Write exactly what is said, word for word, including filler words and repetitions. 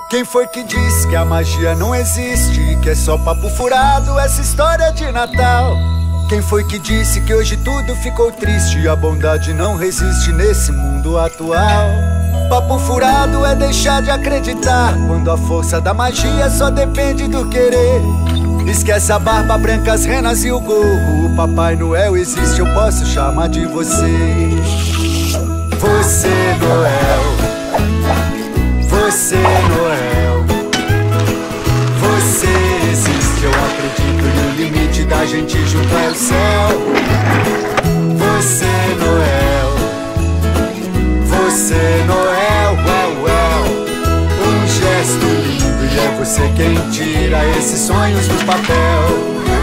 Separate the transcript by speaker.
Speaker 1: Quem foi que disse que a magia não existe, que é só papo furado essa história de Natal? Quem foi que disse que hoje tudo ficou triste e a bondade não resiste nesse mundo atual? Papo furado é deixar de acreditar, quando a força da magia só depende do querer. Esquece a barba branca, as renas e o gorro, o Papai Noel existe, eu posso chamar de você. Você Noel, você Noel, você existe, eu acredito e o limite da gente junto é o céu. Você Noel, você Noel, well, well, um gesto lindo e é você quem tira esses sonhos do papel.